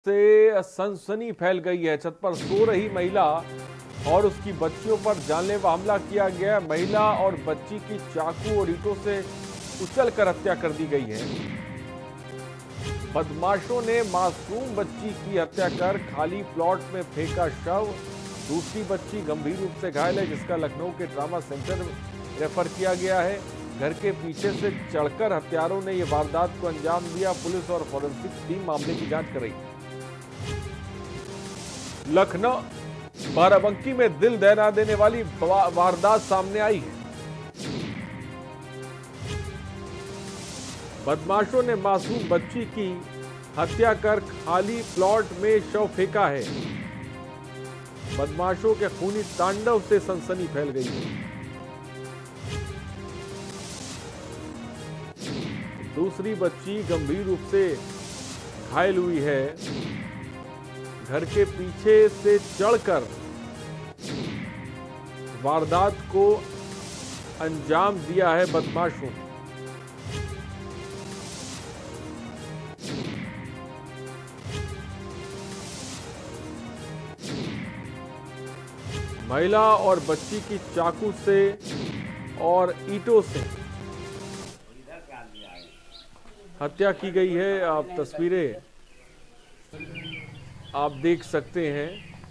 से सनसनी फैल गई है। छत पर सो रही महिला और उसकी बच्चियों पर जानलेवा हमला किया गया। महिला और बच्ची की चाकू और ईंटों से उछलकर हत्या कर दी गई है। बदमाशों ने मासूम बच्ची की हत्या कर खाली प्लॉट में फेंका शव। दूसरी बच्ची गंभीर रूप से घायल है, जिसका लखनऊ के ट्रामा सेंटर रेफर किया गया है। घर के पीछे से चढ़कर हत्यारों ने यह वारदात को अंजाम दिया। पुलिस और फॉरेंसिक टीम मामले की जांच कर रही है। लखनऊ बाराबंकी में दिल दहला देने वाली वारदात सामने आई है। बदमाशों ने मासूम बच्ची की हत्या कर खाली प्लॉट में शव फेंका है। बदमाशों के खूनी तांडव से सनसनी फैल गई है। दूसरी बच्ची गंभीर रूप से घायल हुई है। घर के पीछे से चढ़कर वारदात को अंजाम दिया है बदमाशों ने। महिला और बच्ची की चाकू से और ईंटों से हत्या की गई है। आप तस्वीरें आप देख सकते हैं।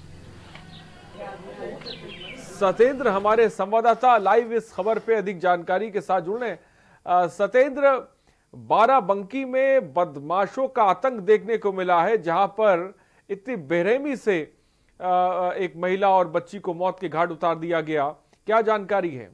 सतेंद्र हमारे संवाददाता लाइव इस खबर पे अधिक जानकारी के साथ जुड़ रहे हैं। सतेंद्र, बाराबंकी में बदमाशों का आतंक देखने को मिला है, जहां पर इतनी बेरहमी से एक महिला और बच्ची को मौत के घाट उतार दिया गया। क्या जानकारी है?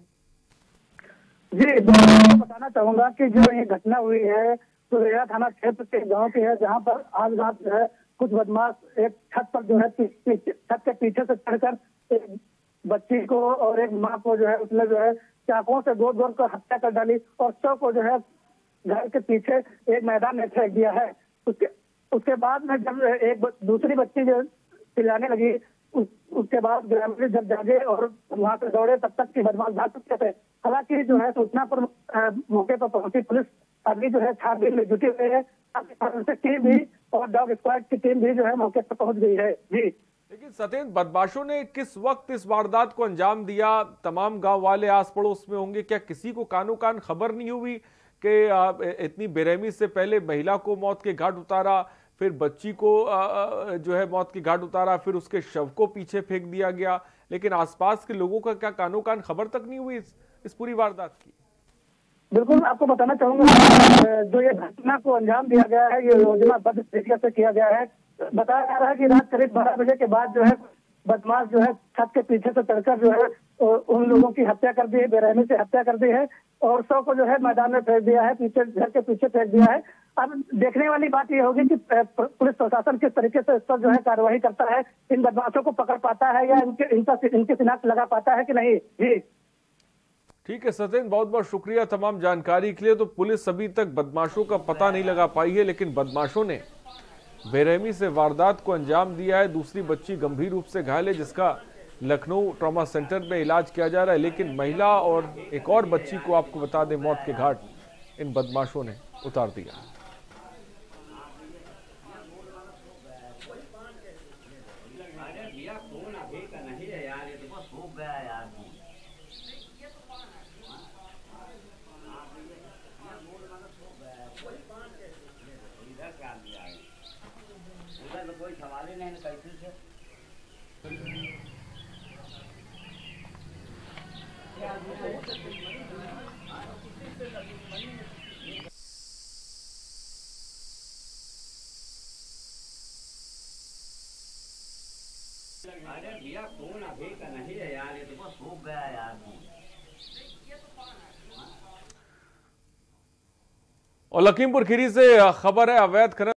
जी, तो बताना चाहूंगा कि जो ये घटना हुई है सुरेया थाना क्षेत्र के गांव की है, जहां पर आज रात जो है कुछ बदमाश एक छत पर जो है छत के पीछे से चढ़कर एक बच्ची को और एक मां को जो है उसने जो है चाकुओं से गोद कर हत्या कर डाली और शव को जो है घर के पीछे एक मैदान में फेंक दिया है। उसके बाद में जब एक दूसरी बच्ची जो चिल्लाने लगी, उसके बाद ग्रामीण जब जागे और वहां से दौड़े, तब तक की बदमाश भाग चुके थे। हालांकि जो है सूचना पर मौके पर पहुंची पुलिस अभी जो है छानबीन में जुटी हुई है। फॉरेंसिक टीम भी और डॉग स्क्वाड की टीम भी जो है मौके पर पहुंच गई है। जी, लेकिन सतेंद्र, बदमाशों ने किस वक्त इस वारदात को अंजाम दिया? तमाम गांव वाले आस पड़ोस में होंगे, क्या किसी को कानो कान खबर नहीं हुई कि इतनी बेरहमी से पहले महिला को मौत के घाट उतारा, फिर बच्ची को जो है मौत के घाट उतारा, फिर उसके शव को पीछे फेंक दिया गया, लेकिन आसपास के लोगों का क्या कानो कान खबर तक नहीं हुई इस पूरी वारदात की? बिल्कुल, आपको बताना चाहूंगा जो ये घटना को अंजाम दिया गया है, ये योजनाबद्ध तरीके से किया गया है। बताया जा रहा है कि रात करीब 12 बजे के बाद जो है बदमाश जो है छत के पीछे से चढ़कर जो है उन लोगों की हत्या कर दी है, बेरहमी से हत्या कर दी है और शव को जो है मैदान में फेंक दिया है, पीछे घर के पीछे फेंक दिया है। अब देखने वाली बात यह होगी कि पुलिस प्रशासन किस तरीके से इस पर जो है कार्रवाई करता है, इन बदमाशों को पकड़ पाता है या इनकी शिनाख्त लगा पाता है कि नहीं। जी ठीक है सतेंद्र, बहुत बहुत शुक्रिया तमाम जानकारी के लिए। तो पुलिस अभी तक बदमाशों का पता नहीं लगा पाई है, लेकिन बदमाशों ने बेरहमी से वारदात को अंजाम दिया है। दूसरी बच्ची गंभीर रूप से घायल है, जिसका लखनऊ ट्रॉमा सेंटर में इलाज किया जा रहा है, लेकिन महिला और एक और बच्ची को आपको बता दें मौत के घाट इन बदमाशों ने उतार दिया। कोई सवाल ही नहीं कैसे से अरे भैया फोन अभी का नहीं है यार, ये तो बस सूख गया यार। और लखीमपुर खीरी से खबर है, अवैध खनन